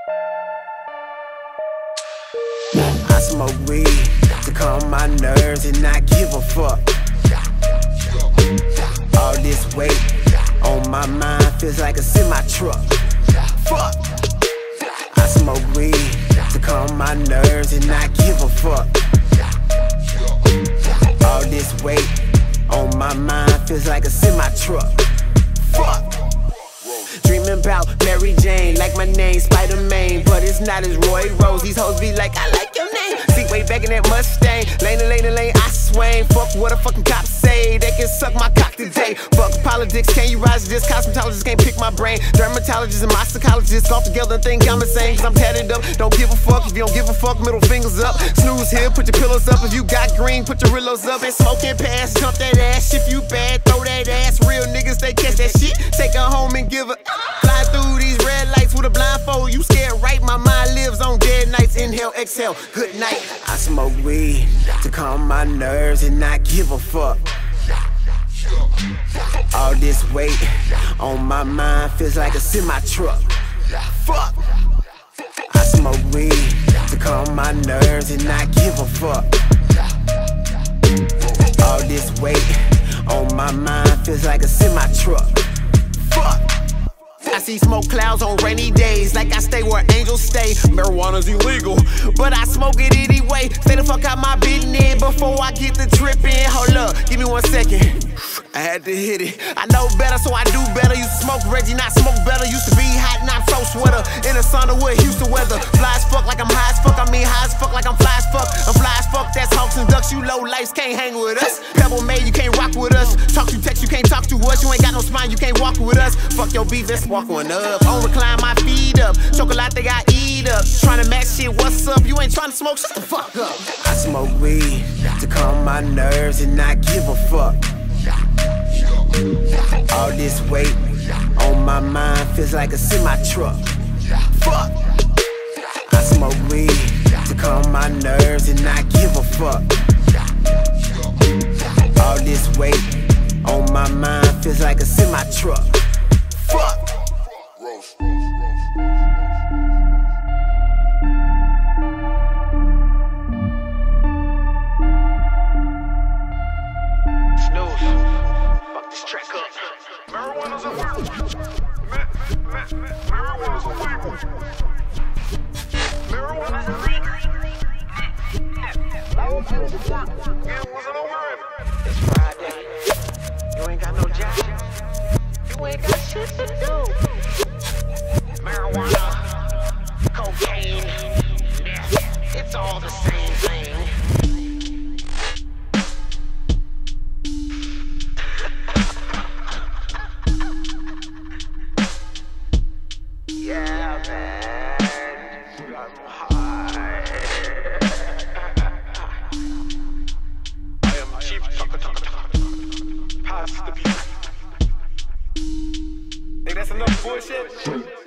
I smoke weed to calm my nerves and not give a fuck. All this weight on my mind feels like a semi-truck. Fuck. I smoke weed to calm my nerves and not give a fuck. All this weight on my mind feels like a semi-truck. Fuck. Dreaming about Mary Jane, like my name Spider-Man, but it's not as Roy Rose. These hoes be like, I like your name. See way back in that Mustang, lane to lane to lane, I swing. Fuck what a fucking cop say, they can suck my cock today. Fuck politics, can you rise to this? Cosmetologist can't pick my brain. Dermatologist and my psychologist all together and think I'm insane. Cause I'm tatted up, don't give a fuck. If you don't give a fuck, middle fingers up. Snooze here, put your pillows up. If you got green, put your Rillos up. And smoking past, jump that ass. If you bad, throw that ass. Real niggas, they catch that shit. Take her home and give her. Fly through these red lights with a blindfold. You scared, right? My mind lives on dead nights. Inhale, exhale, good night. I smoke weed to calm my nerves and not give a fuck. All this weight on my mind feels like a semi-truck. Fuck. I smoke weed to calm my nerves and not give a fuck. All this weight on my mind feels like a semi-truck. Fuck. I see smoke clouds on rainy days, like I stay where angels stay. Marijuana's illegal, but I smoke it anyway. Stay the fuck out my business before I get the trip in. Hold up, give me 1 second. I had to hit it. I know better, so I do better. Used to smoke Reggie, not smoke better. Used to be hot, not so sweater. In the sun with Houston weather. Fly as fuck like I'm high as fuck. I mean high as fuck like I'm fly as fuck. I'm fly as fuck, that's Hawks and Ducks. You low lights can't hang with us. Pebble made, you can't rock with us. Talk to text, you can't talk to us. You ain't got no spine, you can't walk with us. Fuck your beef, let's walk one up. On recline my feet up. Chocolate they got eat up. Tryna match shit, what's up? You ain't tryna smoke, shut the fuck up. I smoke weed to calm my nerves and not give a fuck. All this weight on my mind feels like a semi-truck. Fuck. I smoke weed to calm my nerves and not give a fuck. All this weight on my mind feels like a semi-truck. Fuck. Marijuana's illegal. Marijuana's illegal. Marijuana's illegal. It wasn't over. It's Friday. You ain't got no job. You ain't got shit to do. Marijuana, cocaine, meth, it's all the same thing. Yeah, man, I'm high. I am Chief Tucker. Pass the beat. Think that's enough bullshit?